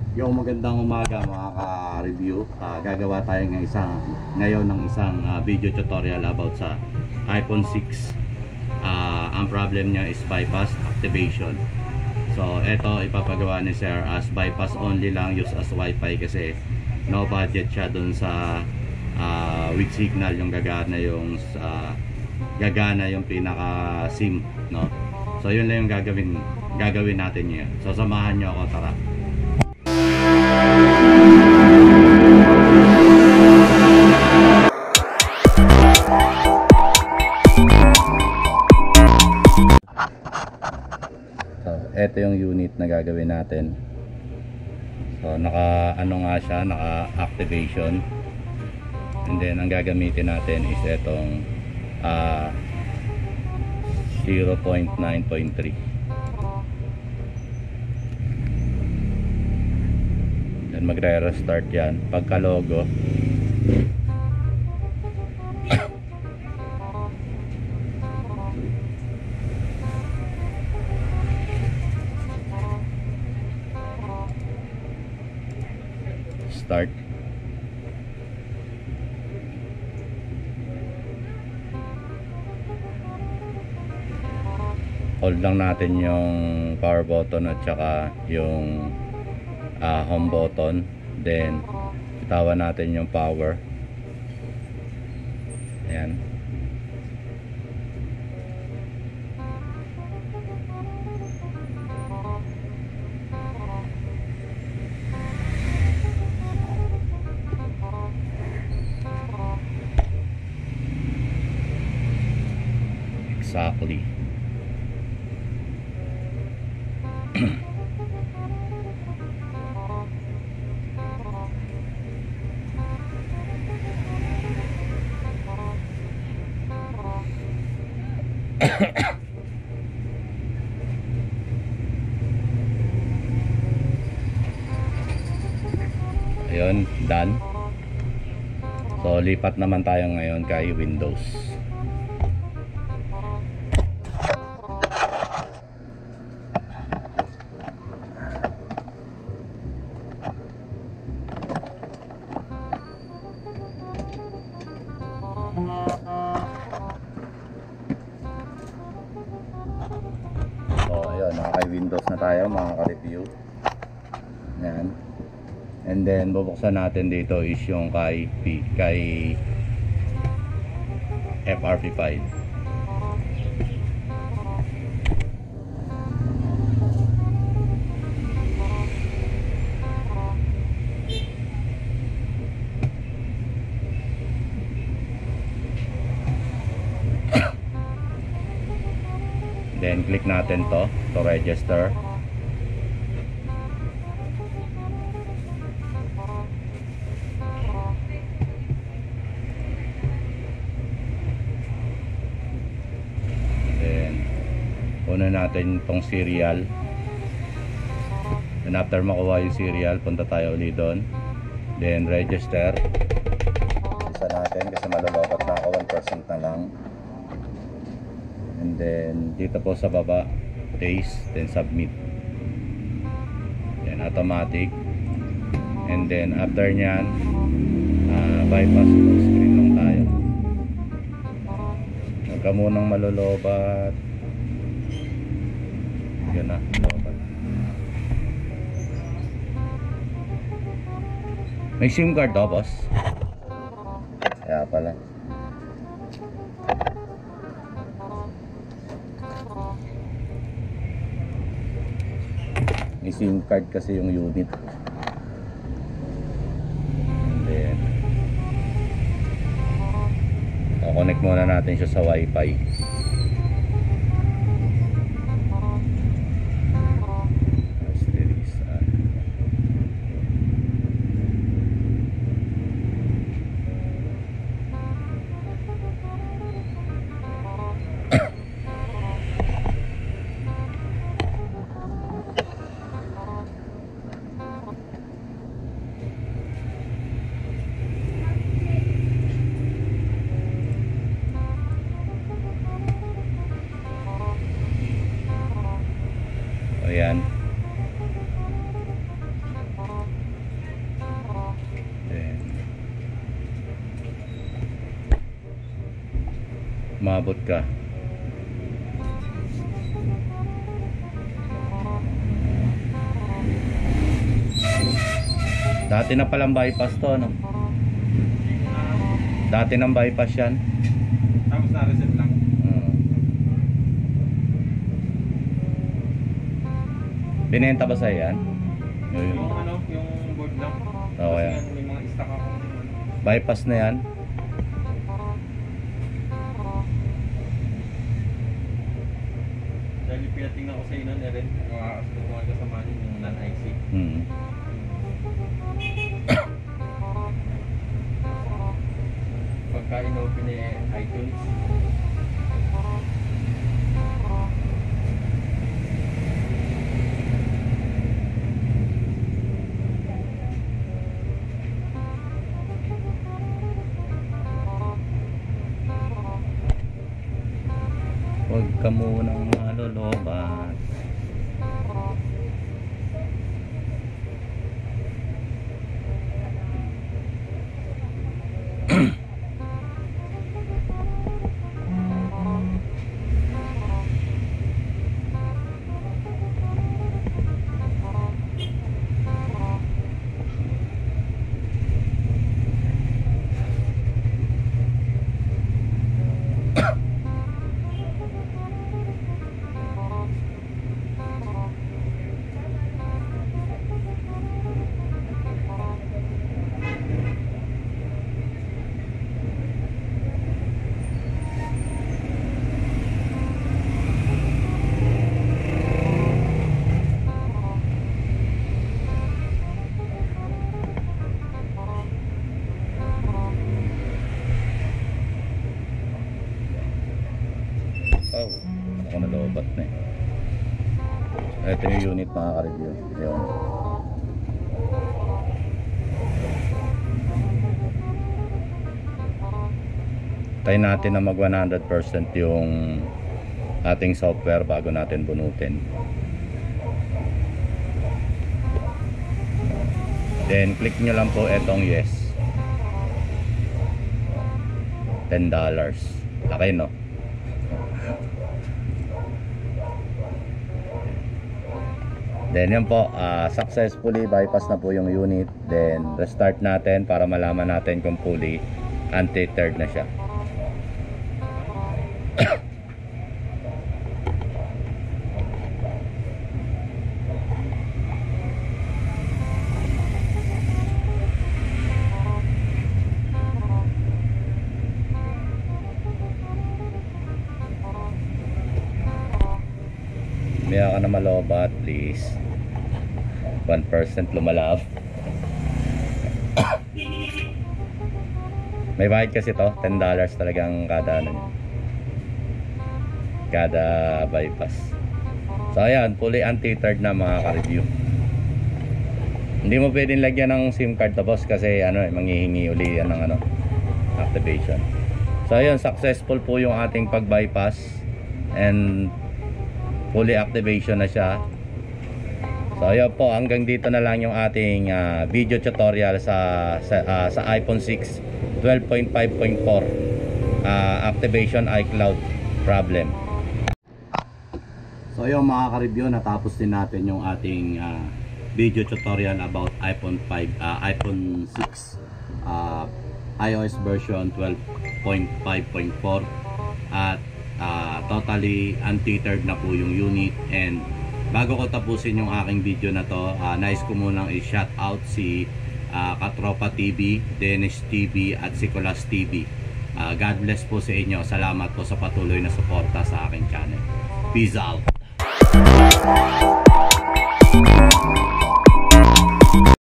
Yung magandang umaga mga ka-review. Gagawa tayo ngayon ng isang video tutorial about sa iPhone 6. Ang problem niya is bypass activation. So ito ipapagawa ni Sir as bypass only lang, use as wifi kasi no budget siya dun sa with signal yung gagana yung pinaka SIM, no? So yun lang yung gagawin natin ngayon. So samahan niyo ako, tara. So ito yung unit na gagawin natin. So naka activation. And then ang gagamitin natin is itong 0.9.3. Then magre-restart yan pagka logo. Start. Hold lang natin yung power button at saka yung home button, then bitawan natin yung power. Ayan. Exactly. Ayun, done. So lipat naman tayo ngayon kay Windows. So ayun, naka-Windows na tayo mga ka-review. Ayan. And then bubuksan natin dito is yung kay FRP5. Then click natin to register. Una natin itong serial. Then after makuha yung serial, punta tayo ulit doon. Then register. Isa natin kasi malulokot na ako, 1% na lang. And then dito po sa baba, paste, then submit. Then automatic. And then after nyan, bypass full screen lang tayo. Huwag ka munang malulobat. Yan na, lobat. May SIM card to, boss? Kaya pala. May SIM card kasi yung unit. And then connect muna natin siya sa wifi. umabot ka. Dati na palang bypass to, no? Dati ng bypass yan. Tapos na-reset lang. Binenta ba sa'yo yan? Yung ano, yung board lang. Oo, Kasi yan. yan, may mga stock ako. Bypass na yan. Dahil pinatingnan ko sa ino na rin, makakasunod ko ang kasama niyo yung non-IC. Pagka in-open iTunes. Huwag ka munang malolobat. Oh, ako nalobat na eh. Ito yung unit mga ka-review. Yun. Tayo natin na mag 100% yung ating software bago natin bunutin. Then click nyo lang po etong yes. $10. Laki, no? Then yun po, successfully bypass na po yung unit. Then restart natin para malaman natin kung fully untethered na siya. Maya ka na malobat, please. 1% lumalab. May bayad kasi to, $10 talagang kada ano, kada bypass. So ayan, fully untethered na mga ka-review. Hindi mo pwedeng lagyan ng SIM card to, boss, kasi ano, manghihingi uli yan ng ano, activation. So ayan, successful po yung ating pag-bypass and fully activation na siya. So ayun po, hanggang dito na lang yung ating video tutorial sa iPhone 6 12.5.4 activation iCloud problem. So ayun mga ka-review, natapos din natin yung ating video tutorial about iPhone 6 iOS version 12.5.4 at totally untethered na po yung unit. And bago ko tapusin yung aking video na to, nais ko munang i-shout out si Katropa TV, Dennis TV at si Kulas TV. God bless po sa inyo. Salamat po sa patuloy na suporta sa aking channel. Peace out.